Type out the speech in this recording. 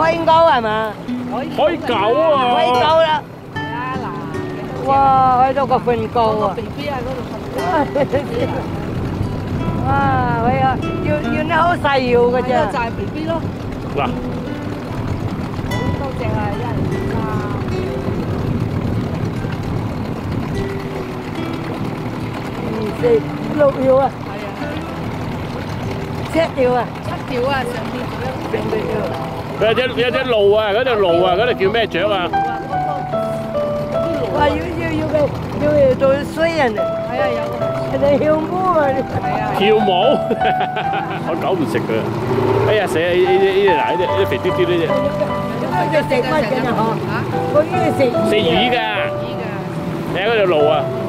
海狗係嘛？ 海狗啊！ 海狗啦！哇，喺度個瞓覺啊 ！BB 喺嗰度瞓。 哇，佢啊，要得好細要嘅啫。 就係 BB 咯。 嗱， 好多隻啊，一人 4、6條啊， 係啊 7條啊， ，7條啊，上邊仲有 5條。 有隻鷺啊，嗰隻鷺啊，嗰隻叫咩雀啊？ 哇，要做衰人啊！ 係啊，有個。 人哋跳舞啊！ 係啊。 跳舞，我狗唔食㗎。哎呀死啊！呢隻肥嘟嘟呢隻。 嗰隻食乜嘅啊？嗬？嗰啲食食魚㗎。 魚㗎。 你睇嗰條鷺啊！